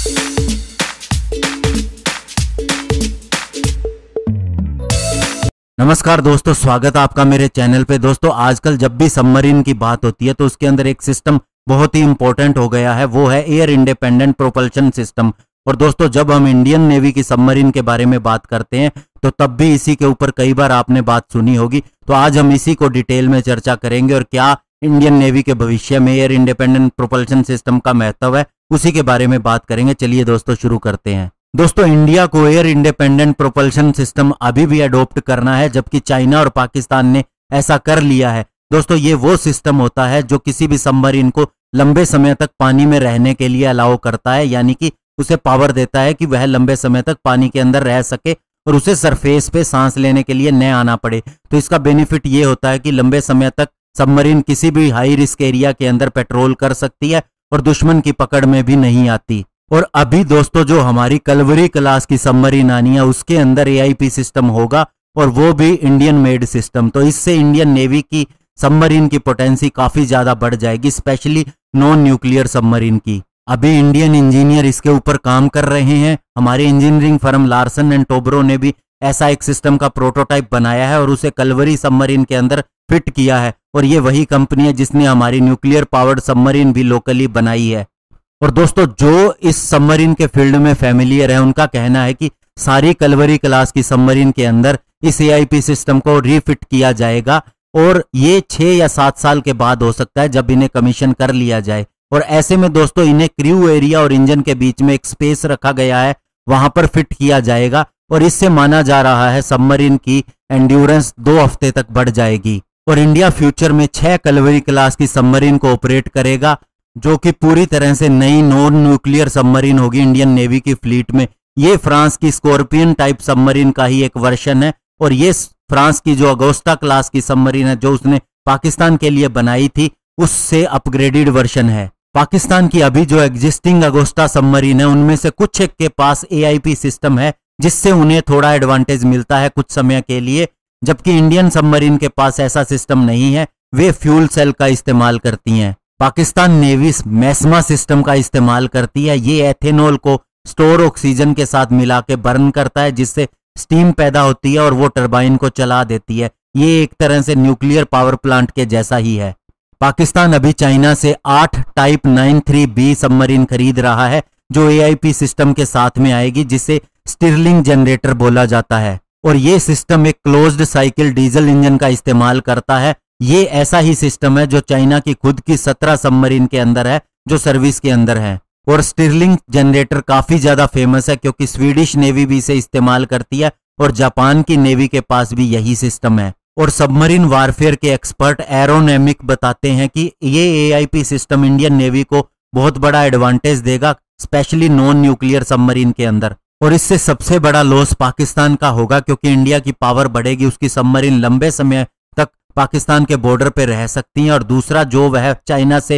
नमस्कार दोस्तों, स्वागत है आपका मेरे चैनल पे। दोस्तों, आजकल जब भी सबमरीन की बात होती है तो उसके अंदर एक सिस्टम बहुत ही इंपॉर्टेंट हो गया है, वो है एयर इंडिपेंडेंट प्रोपल्शन सिस्टम। और दोस्तों, जब हम इंडियन नेवी की सबमरीन के बारे में बात करते हैं तो तब भी इसी के ऊपर कई बार आपने बात सुनी होगी। तो आज हम इसी को डिटेल में चर्चा करेंगे और क्या इंडियन नेवी के भविष्य में एयर इंडिपेंडेंट प्रोपल्शन सिस्टम का महत्व है, उसी के बारे में बात करेंगे। चलिए दोस्तों, शुरू करते हैं। दोस्तों, इंडिया को एयर इंडिपेंडेंट प्रोपल्शन सिस्टम अभी भी अडॉप्ट करना है, जबकि चाइना और पाकिस्तान ने ऐसा कर लिया है। दोस्तों, ये वो सिस्टम होता है जो किसी भी सबमरीन को लंबे समय तक पानी में रहने के लिए अलाउ करता है, यानी कि उसे पावर देता है कि वह लंबे समय तक पानी के अंदर रह सके और उसे सरफेस पे सांस लेने के लिए न आना पड़े। तो इसका बेनिफिट ये होता है कि लंबे समय तक सबमरीन किसी भी हाई रिस्क एरिया के अंदर पेट्रोल कर सकती है और दुश्मन की पकड़ में भी नहीं आती। और अभी दोस्तों, जो हमारी कलवरी क्लास की सबमरीन आनी है उसके अंदर एआईपी सिस्टम होगा, और वो भी इंडियन मेड सिस्टम। तो इससे इंडियन नेवी की सबमरीन की पोटेंसी काफी ज्यादा बढ़ जाएगी, स्पेशली नॉन न्यूक्लियर सबमरीन की। अभी इंडियन इंजीनियर इसके ऊपर काम कर रहे हैं। हमारी engineering firm Larsen and Toubro ने भी ऐसा एक सिस्टम का प्रोटोटाइप बनाया है और उसे कलवरी सबमरीन के अंदर फिट किया है। और ये वही कंपनी है जिसने हमारी न्यूक्लियर पावर्ड सबमरीन भी लोकली बनाई है। और दोस्तों, जो इस सबमरीन के फील्ड में फैमिलियर है उनका कहना है कि सारी कलवरी क्लास की सबमरीन के अंदर इस एआईपी सिस्टम को रीफिट किया जाएगा, और ये 6 या 7 साल के बाद हो सकता है जब इन्हें कमीशन कर लिया जाए। और ऐसे में दोस्तों, इन्हें क्रू एरिया और इंजन के बीच में एक स्पेस रखा गया है, वहां पर फिट किया जाएगा। और इससे माना जा रहा है सबमरीन की एंड्योरेंस 2 हफ्ते तक बढ़ जाएगी। और इंडिया फ्यूचर में 6 कलवरी क्लास की सबमरीन को ऑपरेट करेगा, जो कि पूरी तरह से नई नॉन न्यूक्लियर सबमरीन होगी इंडियन नेवी की फ्लीट में। ये फ्रांस की स्कॉर्पियन टाइप सबमरीन का ही एक वर्जन है, और ये फ्रांस की जो अगोस्टा क्लास की सबमरीन है जो उसने पाकिस्तान के लिए बनाई थी, उससे अपग्रेडेड वर्जन है। पाकिस्तान की अभी जो एग्जिस्टिंग अगोस्टा सबमरीन है उनमें से कुछ एक के पास एआईपी सिस्टम है, जिससे उन्हें थोड़ा एडवांटेज मिलता है कुछ समय के लिए, जबकि इंडियन सबमरीन के पास ऐसा सिस्टम नहीं है। वे फ्यूल सेल का इस्तेमाल करती हैं। पाकिस्तान नेवी मैस्मा सिस्टम का इस्तेमाल करती है। ये एथेनॉल को स्टोर ऑक्सीजन के साथ मिला के बर्न करता है, जिससे स्टीम पैदा होती है और वो टरबाइन को चला देती है। ये एक तरह से न्यूक्लियर पावर प्लांट के जैसा ही है। पाकिस्तान अभी चाइना से 8 टाइप 93B सबमरीन खरीद रहा है, जो एआईपी सिस्टम के साथ में आएगी, जिसे स्टिरलिंग जनरेटर बोला जाता है। और ये सिस्टम एक क्लोज्ड साइकिल डीजल इंजन का इस्तेमाल करता है। ये ऐसा ही सिस्टम है जो चाइना की खुद की 17 सबमरीन के अंदर है, जो सर्विस के अंदर है। और स्टिरलिंग जनरेटर काफी ज्यादा फेमस है क्योंकि स्वीडिश नेवी भी इसे इस्तेमाल करती है, और जापान की नेवी के पास भी यही सिस्टम है। और सबमरीन वारफेयर के एक्सपर्ट एरोनॉमिक बताते हैं कि ये एआईपी सिस्टम इंडियन नेवी को बहुत बड़ा एडवांटेज देगा, स्पेशली नॉन न्यूक्लियर सबमरीन के अंदर। और इससे सबसे बड़ा लॉस पाकिस्तान का होगा, क्योंकि इंडिया की पावर बढ़ेगी, उसकी सबमरीन लंबे समय तक पाकिस्तान के बॉर्डर पे रह सकती हैं। और दूसरा, जो वह चाइना से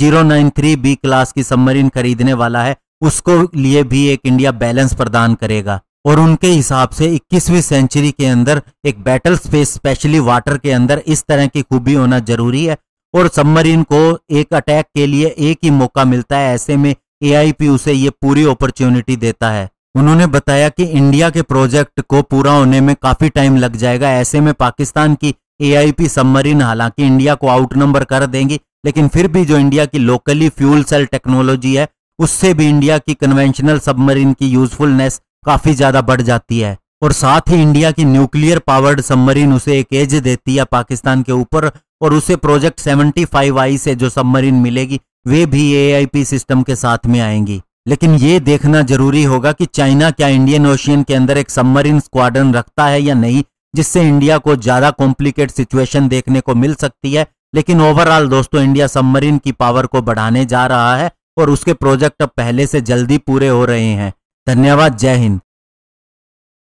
093B क्लास की सबमरीन खरीदने वाला है, उसको लिए भी एक इंडिया बैलेंस प्रदान करेगा। और उनके हिसाब से 21वीं सेंचुरी के अंदर एक बैटल स्पेस, स्पेशली वाटर के अंदर, इस तरह की खूबी होना जरूरी है। और सबमरीन को एक अटैक के लिए एक ही मौका मिलता है, ऐसे में एआईपी उसे ये पूरी अपॉर्चुनिटी देता है। उन्होंने बताया कि इंडिया के प्रोजेक्ट को पूरा होने में काफी टाइम लग जाएगा। ऐसे में पाकिस्तान की एआईपी सबमरीन हालांकि इंडिया को आउटनंबर कर देंगी, लेकिन फिर भी जो इंडिया की लोकली फ्यूल सेल टेक्नोलॉजी है, उससे भी इंडिया की कन्वेंशनल सबमरीन की यूजफुलनेस काफी ज्यादा बढ़ जाती है। और साथ ही इंडिया की न्यूक्लियर पावर्ड सबमरीन उसे एक एज देती है पाकिस्तान के ऊपर, और उसे प्रोजेक्ट 75I से जो सबमरीन मिलेगी वे भी एआईपी सिस्टम के साथ में आएंगी। लेकिन ये देखना जरूरी होगा कि चाइना क्या इंडियन ओशियन के अंदर एक सबमरीन स्क्वाड्रन रखता है या नहीं, जिससे इंडिया को ज्यादा कॉम्प्लिकेट सिचुएशन देखने को मिल सकती है। लेकिन ओवरऑल दोस्तों, इंडिया सबमरीन की पावर को बढ़ाने जा रहा है और उसके प्रोजेक्ट अब पहले से जल्दी पूरे हो रहे हैं। धन्यवाद। जय हिंद।